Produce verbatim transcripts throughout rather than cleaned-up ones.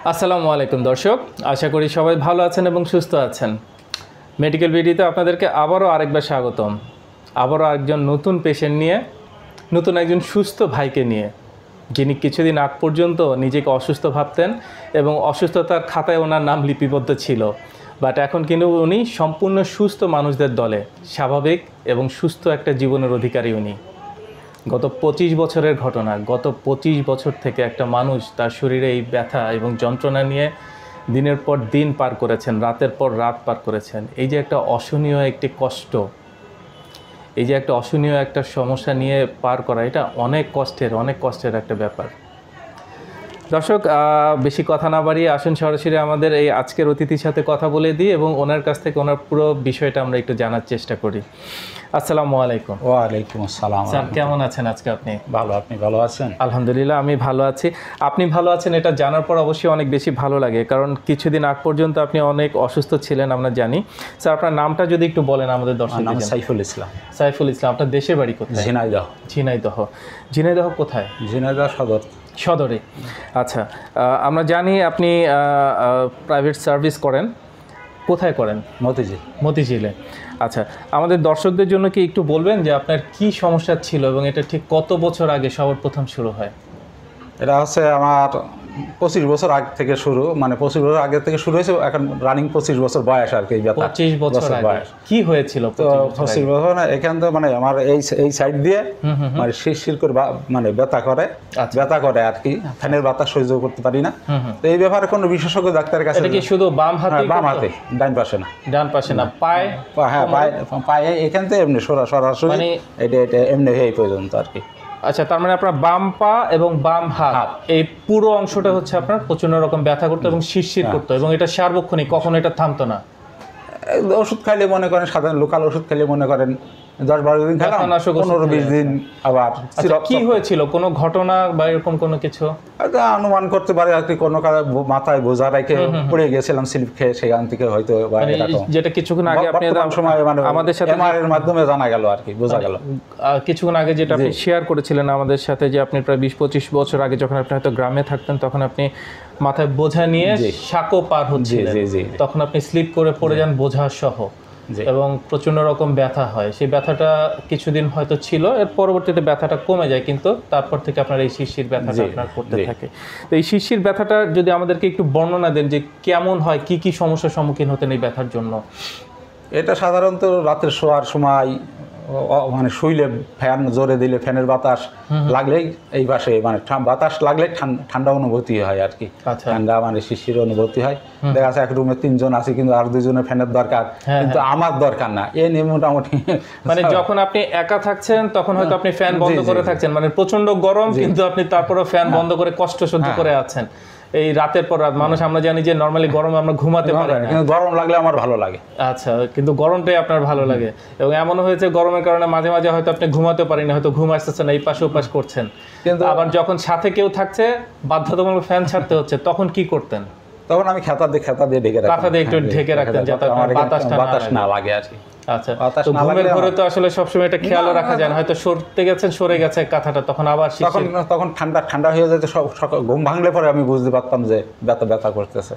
আসসালামু আলাইকুম দর্শক, আশা করি সবাই ভালো আছেন এবং সুস্থ আছেন। মেডিকেল ভিডিওতে আপনাদেরকে আবারও আরেকবার স্বাগতম। আবারও একজন নতুন পেশেন্ট নিয়ে, নতুন একজন সুস্থ ভাইকে নিয়ে, যিনি কিছুদিন আগ পর্যন্ত নিজেকে অসুস্থ ভাবতেন এবং অসুস্থতার খাতায় ওনার নাম লিপিবদ্ধ ছিল, বাট এখন কিন্তু উনি সম্পূর্ণ সুস্থ মানুষদের দলে, স্বাভাবিক এবং সুস্থ একটা জীবনের অধিকারী উনি। গত পঁচিশ বছরের ঘটনা, গত পঁচিশ বছর থেকে একটা মানুষ তার শরীরে এই ব্যথা এবং যন্ত্রণা নিয়ে দিনের পর দিন পার করেছেন, রাতের পর রাত পার করেছেন। এই যে একটা অসহনীয় একটি কষ্ট, এই যে একটা অসহনীয় একটা সমস্যা নিয়ে পার করা, এটা অনেক কষ্টের অনেক কষ্টের একটা ব্যাপার। দর্শক, বেশি কথা না বাড়িয়ে আসুন সরাসরি আমাদের এই আজকের অতিথির সাথে কথা বলে দিই এবং ওনার কাছ থেকে ওনার পুরো বিষয়টা আমরা একটু জানার চেষ্টা করি। আসসালামু আলাইকুম। ওয়ালাইকুম আসসালাম। স্যার, কেমন আছেন আজকে আপনি? ভালো, আপনি ভালো আছেন? আলহামদুলিল্লাহ, আমি ভালো আছি। আপনি ভালো আছেন এটা জানার পর অবশ্যই অনেক বেশি ভালো লাগে, কারণ কিছুদিন আগ পর্যন্ত আপনি অনেক অসুস্থ ছিলেন, আমরা জানি। স্যার, আপনার নামটা যদি একটু বলেন আমাদের দর্শকদের। নাম সাইফুল ইসলাম। সাইফুল ইসলাম। আপনার দেশের বাড়ি কোথায়? ঝিনাইদহ। ঝিনাইদহ। ঝিনাইদহ কোথায়? ঝিনাইদহ সদর। সদরে। আচ্ছা, আমরা জানি আপনি প্রাইভেট সার্ভিস করেন। কোথায় করেন? মতিঝিল। মতিঝিলে। আচ্ছা, আমাদের দর্শকদের জন্য কি একটু বলবেন যে আপনার কি সমস্যা ছিল এবং এটা ঠিক কত বছর আগে সবার প্রথম শুরু হয়? এটা হচ্ছে আমার পঁচিশ বছর আগে থেকে শুরু, মানে পঁচিশ বছর আগে থেকে শুরু হয়েছে, এখন রানিং পঁচিশ বছর বয়স আর কি। পঁচিশ বছর বয়স। কি হয়েছিল? তো পঁচিশ বছর না, এখান থেকে মানে আমার এই এই সাইড দিয়ে মানে শিরশির করে মানে ব্যথা করে, ব্যথা করে আর কি। ফ্যানের বাতাস সহ্য করতে পারি না। তো এই ব্যাপারে কোনো বিশেষজ্ঞ ডাক্তারের কাছে। এটা কি শুধু বাম হাতে? বাম হাতে, ডান পাশে না। ডান পাশে না, পায়ে? হ্যাঁ, পায়ে। পায়ে এখান থেকে এমনি সরাসরি মানে এটা এটা এমনি এই পর্যন্ত আর কি। আচ্ছা, তার মানে আপনার বাম পা এবং বাম হাত, এই পুরো অংশটা হচ্ছে আপনার প্রচন্ড রকম ব্যথা করতো এবং শিরশির করতো, এবং এটা সার্বক্ষণিক, কখনো এটা থামতো না? ওষুধ খাইলে মনে করেন, সাধারণ লোকাল ওষুধ খাইলে মনে করেন দশ বারো দিন খেলাম, পনেরো বিশ দিন আবার। কি হয়েছিল? কোনো ঘটনা বা এরকম কোনো কিছু অনুমান করতে পারে আর কি। কোনো কারণে মাথায় বোঝা রেখে পড়ে গেছিলাম স্লিপ খেয়ে, সেখান থেকে হয়তো যেটা কিছুক্ষণ আগে আপনি সময় মানে আমাদের সাথে এর মাধ্যমে জানা গেল আর কি, বোঝা গেল। কিছুক্ষণ আগে যেটা আপনি শেয়ার করেছিলেন আমাদের সাথে, যে আপনি প্রায় বিশ পঁচিশ বছর আগে যখন আপনি হয়তো গ্রামে থাকতেন, তখন আপনি মাথায় বোঝা নিয়ে সাঁকো পার হচ্ছিলেন, তখন আপনি স্লিপ করে পড়ে যান বোঝা সহ, এবং প্রচন্ড রকম ব্যথা হয়। সেই ব্যথাটা কিছুদিন হয়তো ছিল, এর পরবর্তীতে ব্যথাটা কমে যায়, কিন্তু তারপর থেকে আপনার এই শিরশির ব্যথাটা আপনার করতে থাকে। তো এই শিরশির ব্যথাটা যদি আমাদেরকে একটু বর্ণনা দেন যে কেমন হয়, কি কি সমস্যার সম্মুখীন হতেন এই ব্যথার জন্য? এটা সাধারণত রাতের শোয়ার সময় মানে শুইলে ফ্যান জোরে দিলে, ফ্যানের বাতাস লাগলেই এই পাশে মানে বাতাস লাগলে ঠান্ডা অনুভূতি হয় আর কি। ঠান্ডা মানে শিশির অনুভূতি হয়। দেখা যাচ্ছে এক রুমে তিনজন আছে, কিন্তু আর দুজনের ফ্যানের দরকার, কিন্তু আমার দরকার না। এ নিয়ে মোটামুটি মানে যখন আপনি একা থাকছেন তখন হয়তো আপনি ফ্যান বন্ধ করে থাকছেন, মানে প্রচন্ড গরম, কিন্তু আপনি তারপরেও ফ্যান বন্ধ করে কষ্ট সহ্য করে আছেন এই রাতের পর রাত। মানুষ আমরা জানি যে নরমালি গরমে আমরা ঘুমাতে পারি না, কিন্তু গরম লাগলে আমার ভালো লাগে। আচ্ছা, কিন্তু গরমটাই আপনার ভালো লাগে। এবং এমনও হয়েছে গরমের কারণে মাঝে মাঝে হয়তো আপনি ঘুমাতে পারেন না, হয়তো ঘুম আসতেছে না, এই পাশে ওপাশ করছেন, কিন্তু আবার যখন সাথে কেউ থাকছে বাধ্যতামূলক ফ্যান ছাড়তে হচ্ছে, তখন কি করতেন? তখন আমি খাতা দিয়ে খাতা দিয়ে ঢেকে রাখতাম, খাতা দিয়ে একটু ঢেকে রাখতেন যাতে বাতাস না লাগে আর কি। আচ্ছা, তো ঘুমের ঘরে তো আসলে সবসময় এটা খেয়াল রাখা যায় না, হয়তো সরতে গেছেন, সরে গেছে কাঁথাটা, তখন আবার তখন তখন ঠান্ডা ঠান্ডা হয়ে যেত। ঘুম ভাঙলে পরে আমি বুঝতে পারতাম যে ব্যথা ব্যথা করতেছে,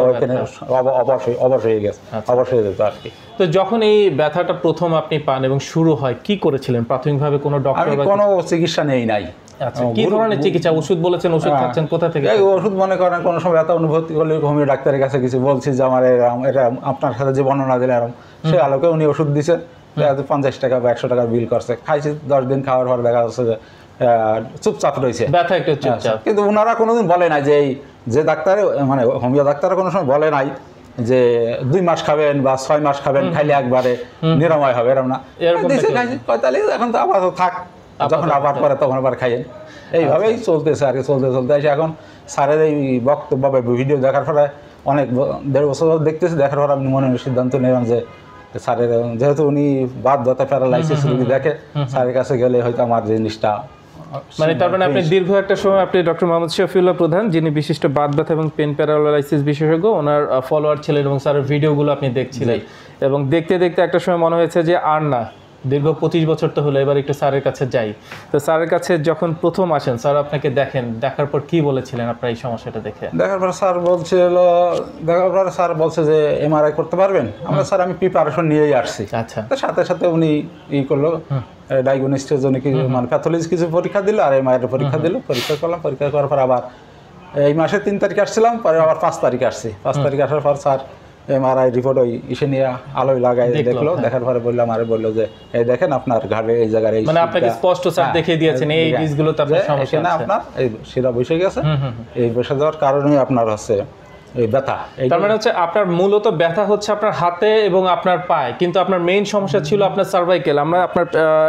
অবশ্যই অবশ্যই হয়ে গেছে, অবশ্যই হয়ে যেত আর কি। তো যখন এই ব্যথাটা প্রথম আপনি পান এবং শুরু হয়, কি করেছিলেন প্রাথমিকভাবে? কোনো ডক্টর? কোনো চিকিৎসা নেই নাই। আচ্ছা, কি ধরনের চিকিৎসা? ওষুধ বলেছেন, ওষুধ খাচ্ছেন কোথা থেকে? ওষুধ মনে করেন কোনো সময় ব্যথা অনুভূতি করলে হোমিও ডাক্তারের কাছে কিছু বলছি যে আমার এটা আপনার সাথে যে বর্ণনা দিলে এরকম, সে আলোকে উনি ওষুধ দিছে, পঞ্চাশ টাকা বা একশো টাকা বিল করছে। খাইছি, দশ দিন খাওয়ার পর দেখা যাচ্ছে যে চুপচাপ রয়েছে, ব্যথা একটু চুপচাপ। কিন্তু ওনারা কোনোদিন বলে নাই যে এই যে ডাক্তারে মানে হোমিও ডাক্তার কোনো সময় বলে নাই যে দুই মাস খাবেন বা ছয় মাস খাবেন, খাইলে একবারে নিরাময় হবে, এরকম না। পঁয়তাল্লিশ এখন তো আবার থাক, যখন আবার পরে তখন আবার খাইয়েন, এইভাবেই চলতেছে আর কি। চলতে চলতে আসে এখন স্যারের এই বক্তব্য বা ভিডিও দেখার পরে অনেক দেড় বছর দেখতেছি, দেখার পর আমি মনে সিদ্ধান্ত নিলাম যে স্যারের, যেহেতু উনি বাত ব্যথা প্যারালাইসিস রোগী দেখে, স্যারের কাছে গেলে হয়তো আমার জিনিসটা মানে তার মানে আপনি দীর্ঘ একটা সময় আপনি ডক্টর মোহাম্মদ শফিউল্লাহ প্রধান, যিনি বিশিষ্ট বাত ব্যথা এবং পেন প্যারালাইসিস বিশেষজ্ঞ, ওনার ফলোয়ার ছিলেন এবং স্যারের ভিডিওগুলো আপনি দেখছিলেন, এবং দেখতে দেখতে একটা সময় মনে হয়েছে যে আর না, দীর্ঘ পঁচিশ বছর তো হলো, এবার একটু স্যারের কাছে যাই। তো স্যারের কাছে যখন প্রথম আসেন, স্যার আপনাকে দেখেন, দেখার পর কি বলেছিলেন আপনার এই সমস্যাটা দেখে? দেখার পর স্যার বলছিল, দেখার পর স্যার বলছে যে এমআরআই করতে পারবেন। আমরা স্যার আমি প্রিপারেশন নিয়েই আসছি। আচ্ছা, তো সাথে সাথে উনি ই করলো, ডায়াগনোস্টিকের জন্য কিছু মানে প্যাথোলজি কিছু পরীক্ষা দিল, আর এমআরআই পরীক্ষা দিল। পরীক্ষা করলাম, পরীক্ষা করার পর আবার এই মাসের তিন তারিখ আসছিলাম, পরে আবার পাঁচ তারিখ আসছি। পাঁচ তারিখ আসার পর স্যার এমআরআই রিপোর্ট ওই ইসে নিয়ে আলোয় লাগাই দেখলো। দেখার পরে বললাম, আরে বললো যে এই দেখেন আপনার ঘাড়ে এই জায়গায় এই, মানে আপনাকে স্পষ্ট স্যার দেখিয়ে দিয়েছেন এই বীজগুলোতে আপনার সমস্যা আছে, আপনার এই শিরা বসে গেছে। এই বসে যাওয়ার কারণেই আপনার হচ্ছে এই ব্যথা। তার মানে হচ্ছে আপনার মূলত ব্যথা হচ্ছে আপনার হাতে এবং আপনার পায়ে, কিন্তু আপনার মেইন সমস্যা ছিল আপনার সার্ভাইকেল। আমরা আপনার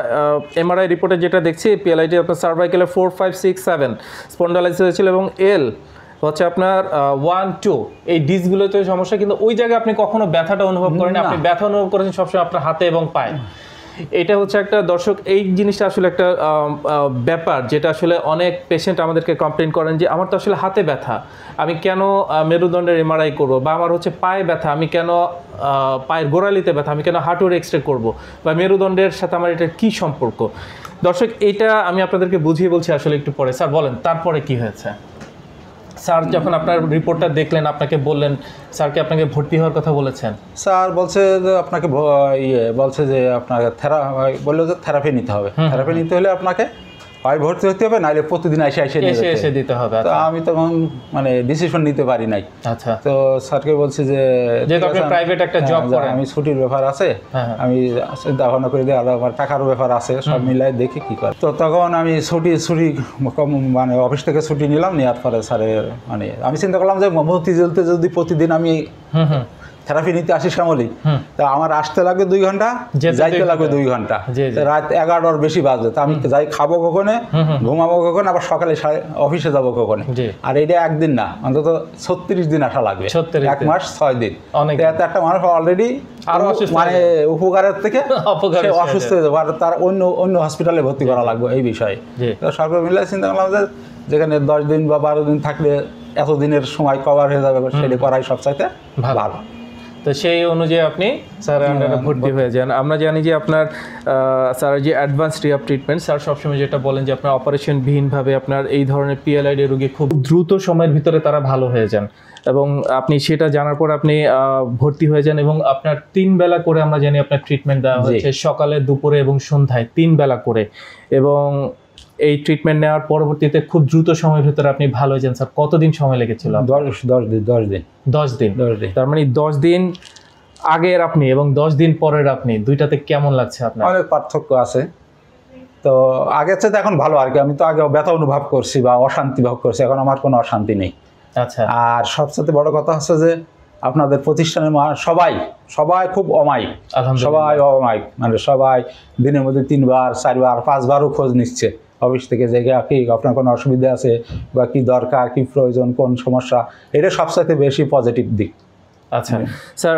এমআরআই রিপোর্টে যেটা দেখছি, পিএলআইটি আপনার সার্ভাইকেলে four five six seven spondylosis হয়েছিল, এবং এল হচ্ছে আপনার ওয়ান টু এই ডিসগুলোতে সমস্যা, কিন্তু ওই জায়গায় আপনি কখনো ব্যথাটা অনুভব করেন? আপনি ব্যথা অনুভব করেছেন সবসময় আপনার হাতে এবং পায়ে। এটা হচ্ছে একটা দর্শক, এই জিনিসটা আসলে একটা ব্যাপার যেটা আসলে অনেক পেশেন্ট আমাদেরকে কমপ্লেন করেন যে আমার তো আসলে হাতে ব্যথা, আমি কেন মেরুদণ্ডের এমআরআই করবো, বা আমার হচ্ছে পায়ে ব্যথা, আমি কেন পায়ের গোড়ালিতে ব্যথা, আমি কেন হাঁটুর এক্স রে করবো, বা মেরুদণ্ডের সাথে আমার এটার কী সম্পর্ক? দর্শক, এইটা আমি আপনাদেরকে বুঝিয়ে বলছি আসলে একটু পরে। স্যার বলেন তারপরে কি হয়েছে? স্যার যখন আপনার রিপোর্টটা দেখলেন, আপনাকে বললেন, স্যারকে আপনাকে ভর্তি হওয়ার কথা বলেছেন? স্যার বলছে যে আপনাকে ইয়ে বলছে যে আপনাকে থেরা বললো যে থেরাপি নিতে হবে। থেরাপি নিতে হলে আপনাকে হয় ভর্তি হতে হবে, নাহলে প্রতিদিন এসে এসে এসে এসে দিতে হবে। তো আমি তখন মানে ডিসিশন নিতে পারি নাই। আচ্ছা, তো স্যারকে বলছি যে যেহেতু আপনি প্রাইভেট একটা জব করেন, আমি ছুটির ব্যাপার আছে, আমি চিন্তা ভাবনা করে দিই, আর আমার টাকারও ব্যাপার আছে, সব মিলাই দেখি কি করে। তো তখন আমি ছুটি ছুটি মানে অফিস থেকে ছুটি নিলাম, নেওয়ার পরে স্যারের মানে আমি চিন্তা করলাম যে মতি জ্বলতে যদি প্রতিদিন আমি থেরাপি নিতে আসি শ্যামলী, তা আমার আসতে লাগবে দুই ঘন্টা, যাইতে লাগবে দুই ঘন্টা, রাত এগারোটার বেশি বাজবে। তা আমি যাই খাবো কখনে, ঘুমাবো কখনো, আবার সকালে অফিসে যাবো কখনে। আর এটা একদিন না, অন্তত ছত্রিশ দিন আসা লাগবে, এক মাস ছয় দিন। এতে একটা মানুষ অলরেডি মানে উপকারের থেকে অসুস্থ হয়ে যাবে, আর তার অন্য অন্য হসপিটালে ভর্তি করা লাগবে এই বিষয়ে। তো সরকার মিলে চিন্তা করলাম যে যেখানে দশ দিন বা বারো দিন থাকলে এতদিনের সময় কভার হয়ে যাবে, সেটা করাই সবচাইতে ভালো। তো সেই অনুযায়ী আপনি স্যারের আন্ডারে ভর্তি হয়ে যান। আমরা জানি যে আপনার স্যার যে অ্যাডভান্স রিহাব ট্রিটমেন্ট, স্যার সবসময় যেটা বলেন যে আপনার অপারেশনবিহীনভাবে আপনার এই ধরনের পিএলআইডি রোগী খুব দ্রুত সময়ের ভিতরে তারা ভালো হয়ে যান, এবং আপনি সেটা জানার পর আপনি ভর্তি হয়ে যান, এবং আপনার তিন বেলা করে আমরা জানি আপনার ট্রিটমেন্ট দেওয়া হচ্ছে, সকালে, দুপুরে এবং সন্ধ্যায় তিন বেলা করে। এবং এই ট্রিটমেন্ট নেওয়ার পরবর্তীতে খুব দ্রুত সময়ের ভিতরে আপনি ভালো হয়ে যান। স্যার কতদিন সময় লেগেছিল? দশ দশ দিন দশ দিন দশ দিন দশ দিন তার মানে দশ দিন আগের আপনি এবং দশ দিন পরের আপনি, দুইটাতে কেমন লাগছে আপনার? অনেক পার্থক্য আছে। তো আগের চেয়ে এখন ভালো আর কি। আমি তো আগে ব্যথা অনুভব করছি বা অশান্তি ভোগ করছি, এখন আমার কোনো অশান্তি নেই। আচ্ছা। আর সবচেয়ে বড় কথা হচ্ছে যে আপনাদের প্রতিষ্ঠানের সবাই সবাই খুব অমায়িক, সবাই অমায়িক, মানে সবাই দিনের মধ্যে তিনবার চারবার পাঁচবারও খোঁজ নিচ্ছে অফিস থেকে, যে কি আপনার কোনো অসুবিধা আছে বা কি দরকার, কি প্রয়োজন, কোন সমস্যা, এটা সবচাইতে বেশি পজিটিভ দিক। আচ্ছা স্যার,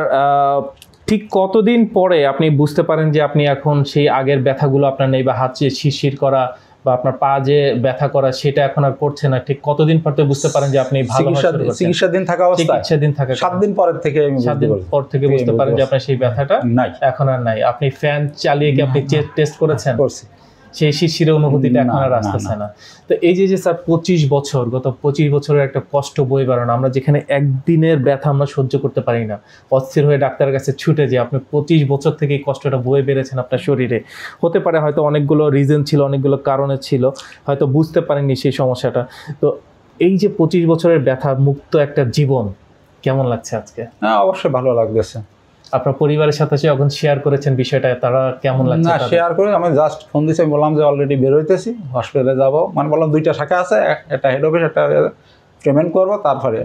ঠিক কতদিন পরে আপনি বুঝতে পারেন যে আপনি এখন সেই আগের ব্যথাগুলো আপনার নেই, বা হাত যে শিরশির করা বা আপনার পা যে ব্যথা করা সেটা এখন আর করছে না? ঠিক কতদিন পর থেকে বুঝতে পারেন যে আপনি ভালো হওয়া শুরু করছেন? চিকিৎসা দিন থাকা অবস্থায় চিকিৎসা দিন থাকা সাত দিন পরের থেকে আমি সাত দিন পর থেকে বুঝতে পারেন যে আপনার সেই ব্যথাটা নাই, এখন আর নাই। আপনি ফ্যান চালিয়ে কি আপনি টেস্ট করেছেন? করছি। সেই শিরশিরের অনুভূতিটা এখন আর আসতেছে না। তো এই যে যে স্যার পঁচিশ বছর, গত পঁচিশ বছরের একটা কষ্ট বয়ে বেড়ানো, আমরা যেখানে একদিনের ব্যথা আমরা সহ্য করতে পারি না, অস্থির হয়ে ডাক্তারের কাছে ছুটে যে আপনি পঁচিশ বছর থেকে এই কষ্টটা বয়ে বেড়েছেন আপনার শরীরে। হতে পারে হয়তো অনেকগুলো রিজন ছিল, অনেকগুলো কারণে ছিল, হয়তো বুঝতে পারেননি সেই সমস্যাটা। তো এই যে পঁচিশ বছরের ব্যথা মুক্ত একটা জীবন কেমন লাগছে আজকে? হ্যাঁ, অবশ্যই ভালো লাগতেছে। আপনার পরিবারের সাথে যখন শেয়ার করেছেন বিষয়টা, তারা কেমন লাগছে? না, শেয়ার করে আমি জাস্ট ফোন দিয়েছি, আমি বললাম যে অলরেডি বের হইতেছি, হসপিটালে যাবো, মানে বললাম দুইটা শাখা আছে, একটা হেড অফিস, একটা পেমেন্ট করবো, তারপরে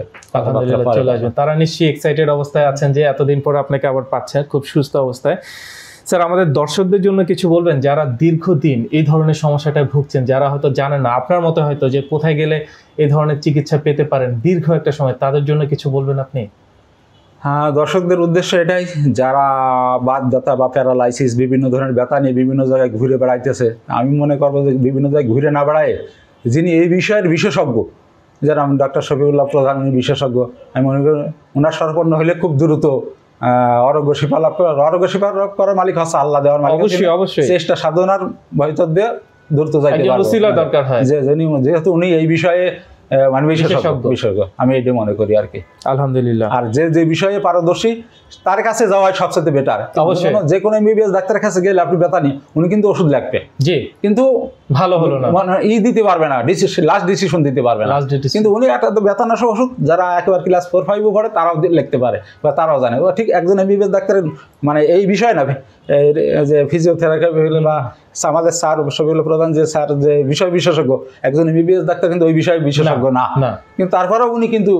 চলে আসবেন। তারা নিশ্চয়ই এক্সাইটেড অবস্থায় আছেন যে এতদিন পরে আপনাকে আবার পাচ্ছেন খুব সুস্থ অবস্থায়। স্যার, আমাদের দর্শকদের জন্য কিছু বলবেন যারা দীর্ঘদিন এই ধরনের সমস্যাটায় ভুগছেন, যারা হয়তো জানেন না আপনার মতো হয়তো যে কোথায় গেলে এই ধরনের চিকিৎসা পেতে পারেন দীর্ঘ একটা সময়, তাদের জন্য কিছু বলবেন আপনি? হ্যাঁ, দর্শকদের উদ্দেশ্য এটাই, যারা বাত ব্যথা বা প্যারালাইসিস বিভিন্ন ধরনের ব্যথা নিয়ে বিভিন্ন জায়গায় ঘুরে বেড়াইতেছে, আমি মনে করবো যে বিভিন্ন জায়গায় ঘুরে না বেড়ায় যিনি এই বিষয়ের বিশেষজ্ঞ, যারা আমি ডক্টর শফিউল্লাহ প্রধান বিশেষজ্ঞ, আমি মনে করি ওনার শরণাপন্ন হলে খুব দ্রুত অরোগ্য শিফা লাভ করে। অরোগ্য শিফা লাভ করার মালিক হচ্ছে আল্লাহ, দেওয়ার মালিক অবশ্যই অবশ্যই চেষ্টা সাধনার ভিতর দিয়ে দ্রুত যাইতে পারবে দরকার হয়, যেহেতু উনি এই বিষয়ে মানে বিশেষজ্ঞ বিশেষজ্ঞ আমি এইটা মনে করি আর কি। আলহামদুলিল্লাহ। আর যে যে বিষয়ে পারদর্শী তার কাছে যাওয়াই সবচেয়ে বেটার। অবশ্যই যে কোনো এমবিবিএস ডাক্তারের কাছে গেলে আপনি ব্যথা নেই, উনি কিন্তু ওষুধ লিখবে, জি, কিন্তু ভালো হলো না ই দিতে পারবে না, ডিসিশন লাস্ট ডিসিশন দিতে পারবে না। কিন্তু উনি একটা ব্যথানাশক ওষুধ যারা একেবারে ক্লাস ফোর ফাইভও পড়ে তারাও লিখতে পারে বা তারাও জানে। ঠিক একজন এমবিবিএস ডাক্তারের মানে এই বিষয় না যে ফিজিওথেরাপি হলে বা আমাদের স্যার শফিউল্লাহ প্রধান যে স্যার যে বিষয় বিশেষজ্ঞ, একজন এমবিবিএস ডাক্তার কিন্তু ওই বিষয়ে বিশেষজ্ঞ না, কিন্তু তারপরেও উনি কিন্তু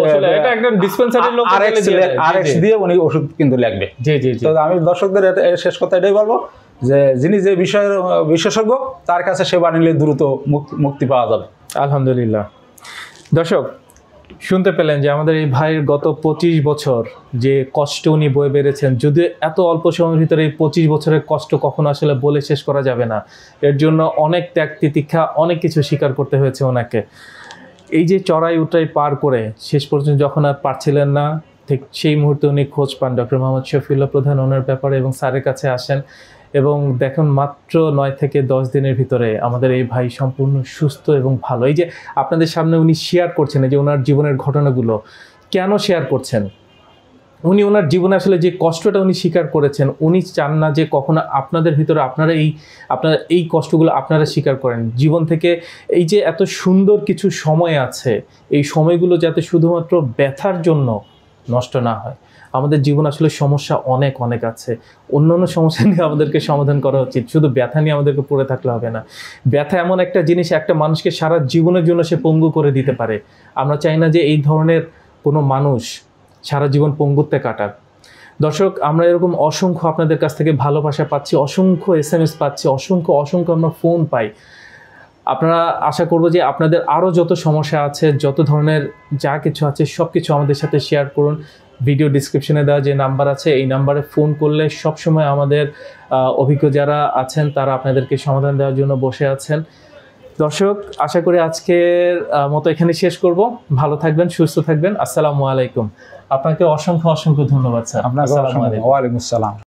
আরএক্স দিয়ে উনি ওষুধ কিন্তু লিখবে। জি জি তো আমি দর্শকদের শেষ কথা এটাই বলবো যে যিনি যে বিষয়ের বিশেষজ্ঞ তার কাছে সেবা নিলে দ্রুত মুক্তি পাওয়া যাবে। আলহামদুলিল্লাহ। দর্শক শুনতে পেলেন যে আমাদের এই ভাইয়ের গত পঁচিশ বছর যে কষ্ট উনি বয়ে বেড়েছেন, যদিও এত অল্প সময়ের ভিতরে এই পঁচিশ বছরের কষ্ট কখনো আসলে বলে শেষ করা যাবে না। এর জন্য অনেক ত্যাগ তিতিক্ষা অনেক কিছু স্বীকার করতে হয়েছে ওনাকে। এই যে চড়াই উতরাই পার করে শেষ পর্যন্ত যখন আর পারছিলেন না, ঠিক সেই মুহূর্তে উনি খোঁজ পান ডক্টর মোহাম্মদ শফিউল্লাহ প্রধান ওনার ব্যাপারে এবং স্যারের কাছে আসেন এবং দেখুন মাত্র নয় থেকে দশ দিনের ভিতরে আমাদের এই ভাই সম্পূর্ণ সুস্থ এবং ভালো। এই যে আপনাদের সামনে উনি শেয়ার করছেন এই যে ওনার জীবনের ঘটনাগুলো, কেন শেয়ার করছেন? উনি ওনার জীবনে আসলে যে কষ্টটা উনি স্বীকার করেছেন, উনি চান না যে কখনো আপনাদের ভিতরে আপনারা এই আপনারা এই কষ্টগুলো আপনারা স্বীকার করেন। জীবন থেকে এই যে এত সুন্দর কিছু সময় আছে, এই সময়গুলো যাতে শুধুমাত্র ব্যথার জন্য নষ্ট না হয়। আমাদের জীবন আসলে সমস্যা অনেক অনেক আছে, অন্য অন্য সমস্যা নিয়ে আমাদেরকে সমাধান করা উচিত, শুধু ব্যথা নিয়ে আমাদেরকে পড়ে থাকলে হবে না। ব্যথা এমন একটা জিনিস, একটা মানুষকে সারা জীবনের জন্য সে পঙ্গু করে দিতে পারে। আমরা চাই না যে এই ধরনের কোনো মানুষ সারা জীবন পঙ্গুত্বে কাটাক। দর্শক, আমরা এরকম অসংখ্য আপনাদের কাছ থেকে ভালোবাসা পাচ্ছি, অসংখ্য এস এম এস পাচ্ছি, অসংখ্য অসংখ্য আমরা ফোন পাই। আপনারা আশা করব যে আপনাদের আরও যত সমস্যা আছে, যত ধরনের যা কিছু আছে সব কিছু আমাদের সাথে শেয়ার করুন। ভিডিও ডিসক্রিপশনে দেওয়া যে নাম্বার আছে এই নাম্বারে ফোন করলে সবসময় আমাদের অভিজ্ঞ যারা আছেন তারা আপনাদেরকে সমাধান দেওয়ার জন্য বসে আছেন। দর্শক, আশা করি আজকের মতো এখানে শেষ করব। ভালো থাকবেন, সুস্থ থাকবেন। আসসালামু আলাইকুম। আপনাকে অসংখ্য অসংখ্য ধন্যবাদ স্যার। আপনাকে ওয়ালাইকুম আসসালাম।